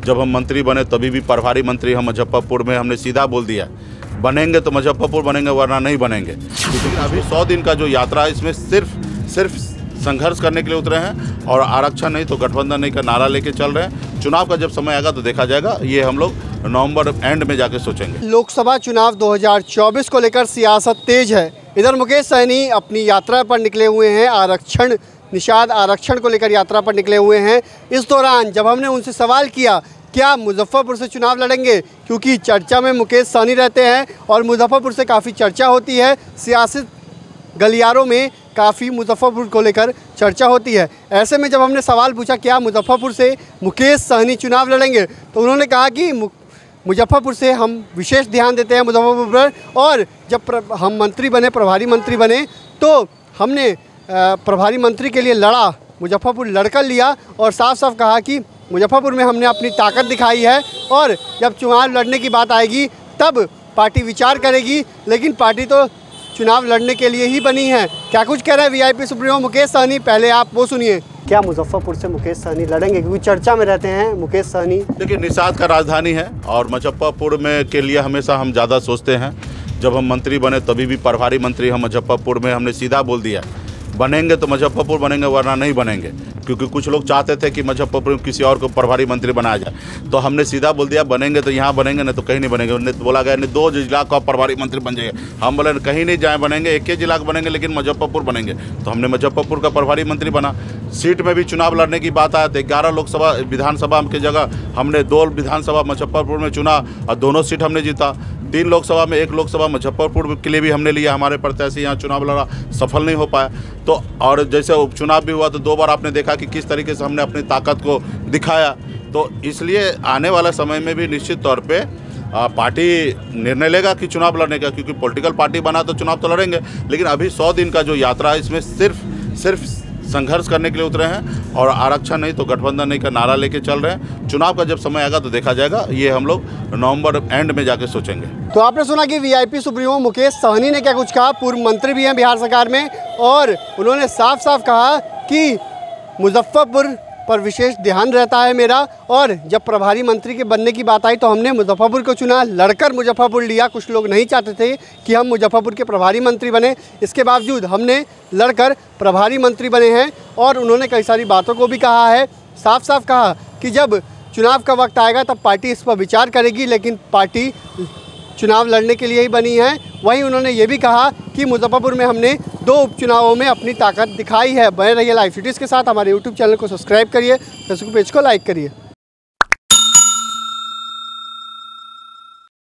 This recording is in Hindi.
जब हम मंत्री बने तभी भी प्रभारी मंत्री हम मुजफ्फरपुर में हमने सीधा बोल दिया, बनेंगे तो मुजफ्फरपुर बनेंगे वरना नहीं बनेंगे। लेकिन अभी 100 दिन का जो यात्रा है इसमें सिर्फ संघर्ष करने के लिए उतरे हैं और आरक्षण नहीं तो गठबंधन नहीं का नारा लेके चल रहे हैं। चुनाव का जब समय आएगा तो देखा जाएगा, ये हम लोग नवंबर एंड में जाके सोचेंगे। लोकसभा चुनाव 2024 को लेकर सियासत तेज है। इधर मुकेश सहनी अपनी यात्रा पर निकले हुए हैं, आरक्षण निषाद आरक्षण को लेकर यात्रा पर निकले हुए हैं। इस दौरान जब हमने उनसे सवाल किया क्या मुजफ्फरपुर से चुनाव लड़ेंगे, क्योंकि चर्चा में मुकेश सहनी रहते हैं और मुजफ्फरपुर से काफ़ी चर्चा होती है, सियासत गलियारों में काफ़ी मुजफ्फरपुर को लेकर चर्चा होती है। ऐसे में जब हमने सवाल पूछा क्या मुजफ्फरपुर से मुकेश सहनी चुनाव लड़ेंगे, तो उन्होंने कहा कि मुजफ्फरपुर से हम विशेष ध्यान देते हैं मुजफ्फरपुर पर, और जब हम मंत्री बने, प्रभारी मंत्री बने, तो हमने प्रभारी मंत्री के लिए लड़ा, मुजफ्फरपुर लड़कर लिया और साफ साफ कहा कि मुजफ्फरपुर में हमने अपनी ताकत दिखाई है और जब चुनाव लड़ने की बात आएगी तब पार्टी विचार करेगी, लेकिन पार्टी तो चुनाव लड़ने के लिए ही बनी है। क्या कुछ कह रहे हैं वीआईपी सुप्रीमो मुकेश सहनी, पहले आप वो सुनिए। क्या मुजफ्फरपुर से मुकेश सहनी लड़ेंगे, क्योंकि चर्चा में रहते हैं मुकेश सहनी? देखिए, निषाद का राजधानी है और मुजफ्फरपुर में के लिए हमेशा हम ज़्यादा सोचते हैं। जब हम मंत्री बने तभी भी प्रभारी मंत्री हम मुजफ्फरपुर में हमने सीधा बोल दिया, बनेंगे तो मुजफ्फरपुर बनेंगे वरना नहीं बनेंगे, क्योंकि कुछ लोग चाहते थे कि मुजफ्फरपुर में किसी और को प्रभारी मंत्री बनाया जाए। तो हमने सीधा बोल दिया बनेंगे तो यहाँ बनेंगे, नहीं तो कहीं नहीं बनेंगे। उन्हें तो बोला गया नहीं 2 जिला का प्रभारी मंत्री बन जाएगा, हम बोले कहीं नहीं जाए बनेंगे, एक ही जिला का बनेंगे लेकिन मुजफ्फरपुर बनेंगे। तो हमने मुजफ्फरपुर का प्रभारी मंत्री बना। सीट में भी चुनाव लड़ने की बात आया तो 11 लोकसभा विधानसभा की जगह हमने 2 विधानसभा मुजफ्फरपुर में चुना और दोनों सीट हमने जीता। 3 लोकसभा में 1 लोकसभा मुजफ्फरपुर के लिए भी हमने लिया, हमारे प्रत्याशी यहाँ चुनाव लड़ा, सफल नहीं हो पाया। तो और जैसे उपचुनाव भी हुआ तो 2 बार आपने देखा कि किस तरीके से हमने अपनी ताकत को दिखाया। तो इसलिए आने वाला समय में भी निश्चित तौर पे पार्टी निर्णय लेगा कि चुनाव लड़ने का, क्योंकि पॉलिटिकल पार्टी बना तो चुनाव तो लड़ेंगे। लेकिन अभी 100 दिन का जो यात्रा है इसमें सिर्फ संघर्ष करने के लिए उतरे हैं और आरक्षण नहीं तो गठबंधन नहीं का नारा लेके चल रहे हैं। चुनाव का जब समय आएगा तो देखा जाएगा, ये हम लोग नवंबर एंड में जाके सोचेंगे। तो आपने सुना कि वीआईपी सुप्रीमो मुकेश सहनी ने क्या कुछ कहा। पूर्व मंत्री भी हैं बिहार सरकार में और उन्होंने साफ साफ कहा कि मुजफ्फरपुर पर विशेष ध्यान रहता है मेरा, और जब प्रभारी मंत्री के बनने की बात आई तो हमने मुजफ्फरपुर को चुना, लड़कर मुजफ्फरपुर लिया। कुछ लोग नहीं चाहते थे कि हम मुजफ्फरपुर के प्रभारी मंत्री बने, इसके बावजूद हमने लड़कर प्रभारी मंत्री बने हैं। और उन्होंने कई सारी बातों को भी कहा है, साफ साफ कहा कि जब चुनाव का वक्त आएगा तब पार्टी इस पर विचार करेगी, लेकिन पार्टी चुनाव लड़ने के लिए ही बनी है। वहीं उन्होंने ये भी कहा कि मुजफ्फरपुर में हमने 2 उपचुनावों में अपनी ताकत दिखाई है। बने रहिए लाइव सिटीज़ के साथ, हमारे यूट्यूब चैनल को सब्सक्राइब करिए, फेसबुक पेज को लाइक करिए।